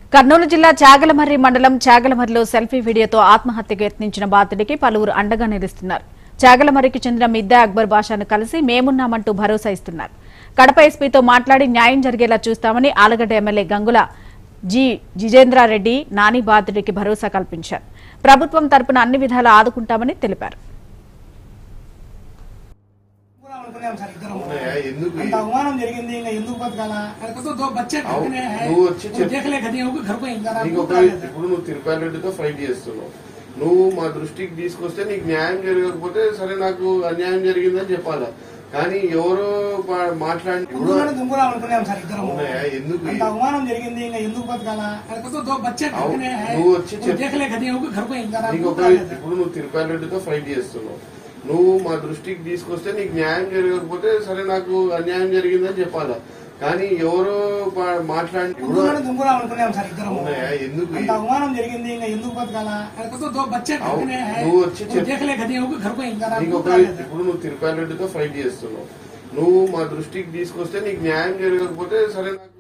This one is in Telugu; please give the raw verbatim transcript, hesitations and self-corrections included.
కర్నూలు జిల్లా చాగలమర్రి మండలం చాగలమర్రిలో సెల్ఫీ వీడియోతో ఆత్మహత్యకు యత్నించిన బాధితుడికి పలువురు అండగా నిలుస్తున్నారు. చాగలమర్రికి చెందిన మిద్దా అక్బర్ బాషాను కలిసి మేమున్నామంటూ భరోసా ఇస్తున్నారు. కడప ఎస్పీతో మాట్లాడి న్యాయం జరిగేలా చూస్తామని ఆలగడ్డ ఎమ్మెల్యే గంగుల జి జిజేంద్రారెడ్డి నాని బాధితుడికి భరోసా కల్పించారు. ప్రభుత్వం తరపున అన్ని విధాలా ఆదుకుంటామని తెలిపారు. అవమానం జరిగింది ఇంకా ఎందుకు బతకాలా ఇప్పుడు నువ్వు తిరుపతితో ఫైట్ చేస్తున్నావు. నువ్వు మా దృష్టికి తీసుకొస్తే నీకు న్యాయం జరగకపోతే సరే నాకు అన్యాయం జరిగిందని చెప్పాలా. కానీ ఎవరో మాట్లాడి ఎందుకు అవమానం జరిగింది ఇంకా ఎందుకు బతకాలా నువ్వు వచ్చి ఇప్పుడు నువ్వు తిరుపతితో ఫైట్ చేస్తున్నావు. నువ్వు మా దృష్టికి తీసుకొస్తే నీకు న్యాయం జరగకపోతే సరే నాకు అన్యాయం జరిగిందని చెప్పాలా. కానీ ఎవరో మాట్లాడి ఎందుకు అవమానం జరిగింది ఇంకా ఎందుకు బతకాలా నువ్వు వచ్చి ఇప్పుడు నువ్వు తిరుపతితో ఫైట్ చేస్తున్నావు. నువ్వు మా దృష్టికి తీసుకొస్తే నీకు న్యాయం జరగకపోతే సరే నాకు